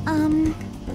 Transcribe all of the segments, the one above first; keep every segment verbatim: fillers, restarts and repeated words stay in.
Um...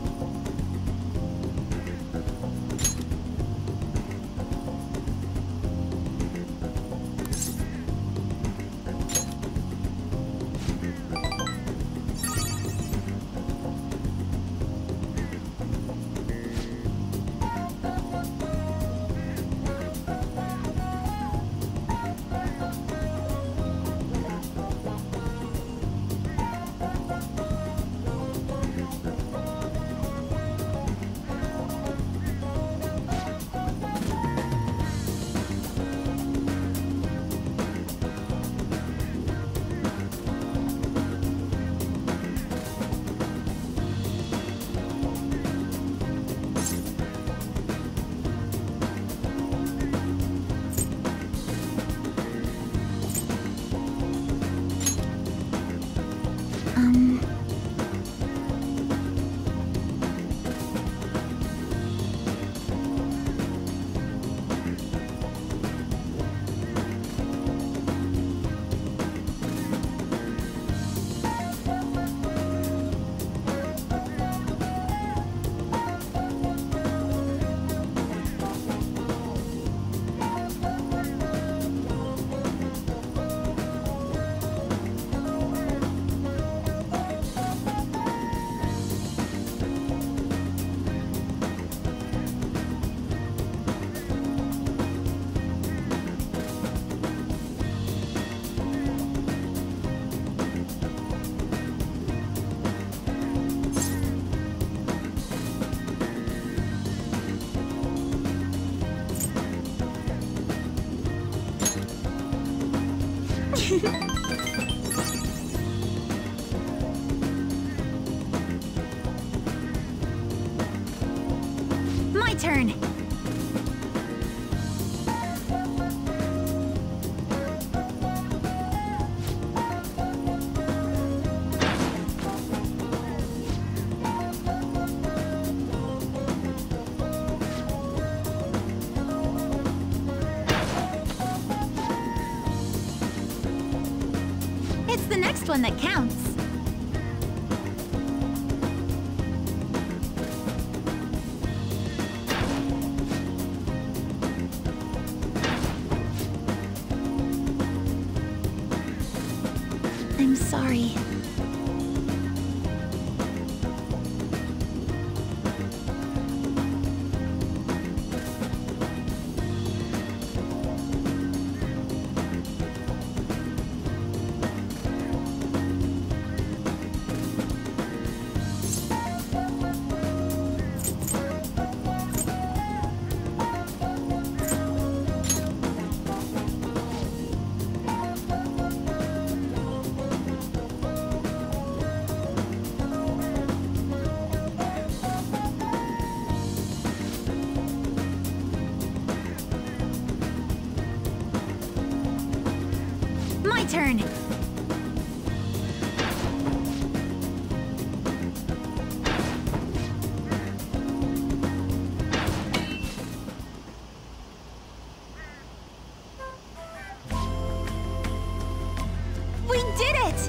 Um... My turn! It's the next one that counts. I'm sorry. My turn! We did it!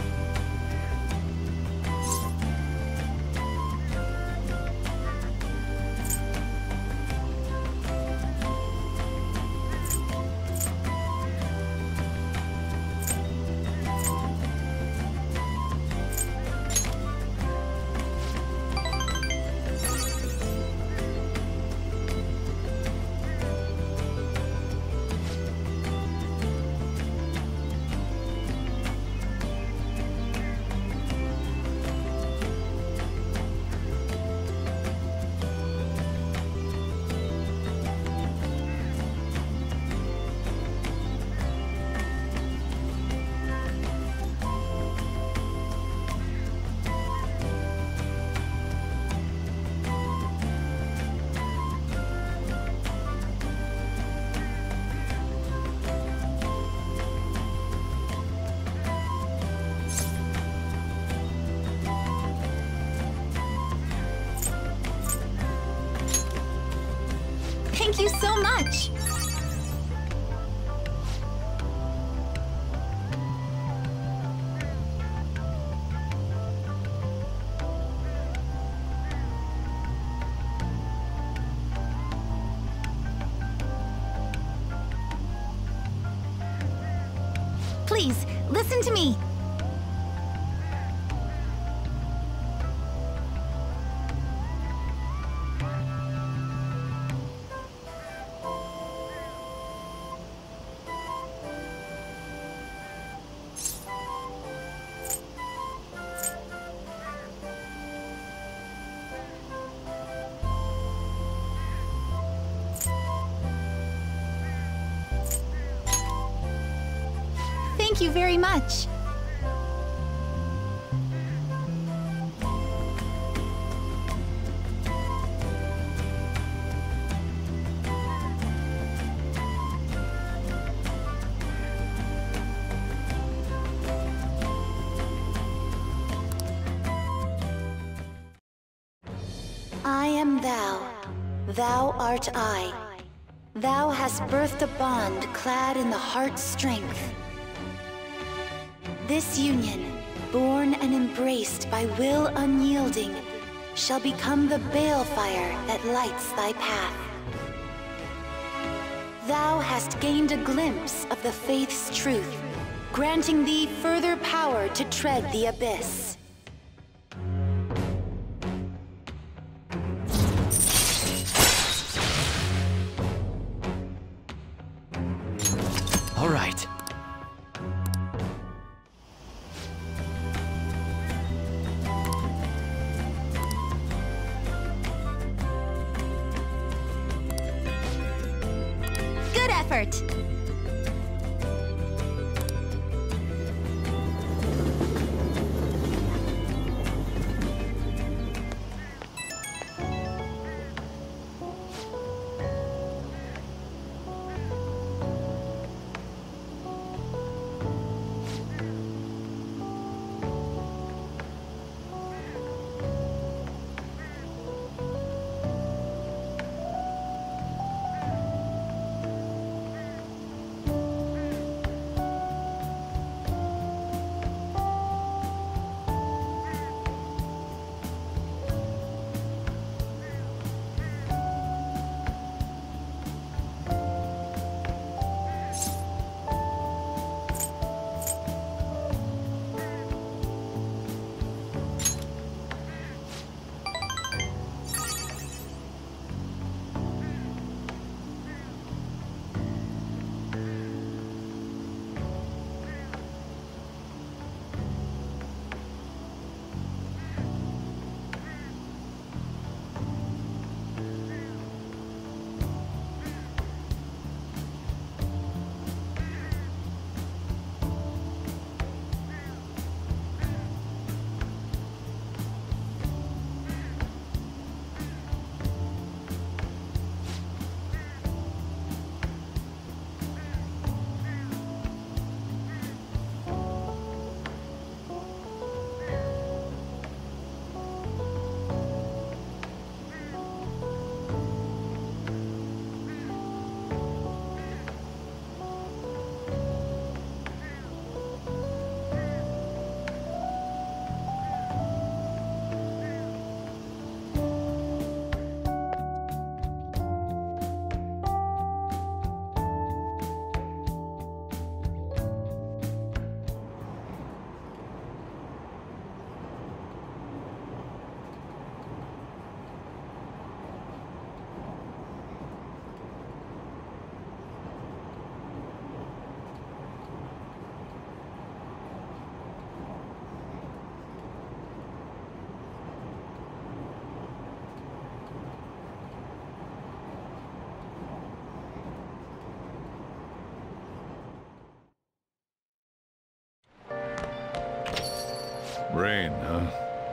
Thank you so much! Please, listen to me. Thank you very much. I am thou, thou art I. Thou hast birthed a bond clad in the heart's strength. This union, born and embraced by will unyielding, shall become the balefire that lights thy path. Thou hast gained a glimpse of the faith's truth, granting thee further power to tread the abyss. All right. Good effort. Rain, huh?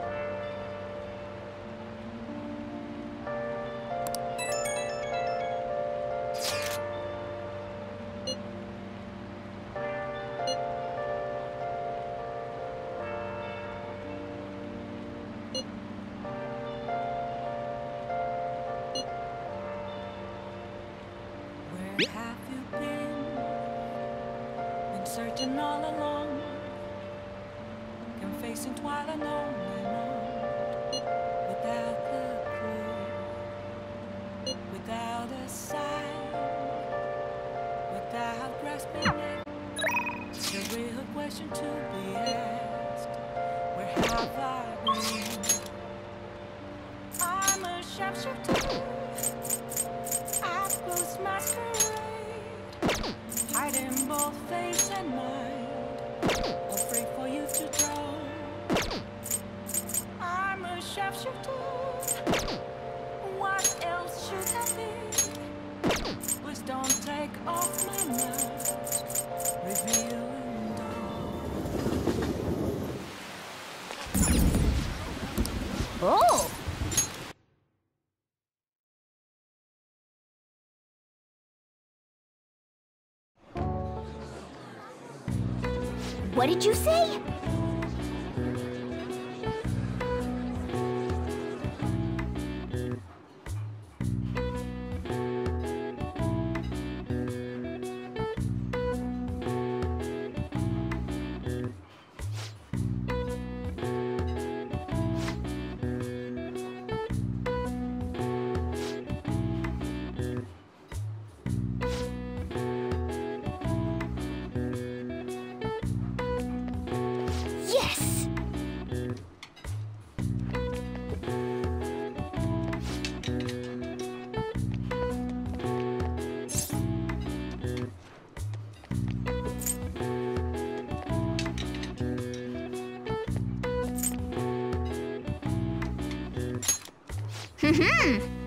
Where have you been? Been searching all along, confessing while alone and on, without the clue, without a sign, without grasping it. The real question to be asked, where have I been? I'm a sharpshooter, apples masquerade, hiding both face and mind, afraid for you to draw. I'm a sharpshooter, what else should I be? Please don't take off my mask, revealing dawn. Oh! What did you say? Yes! Hmm.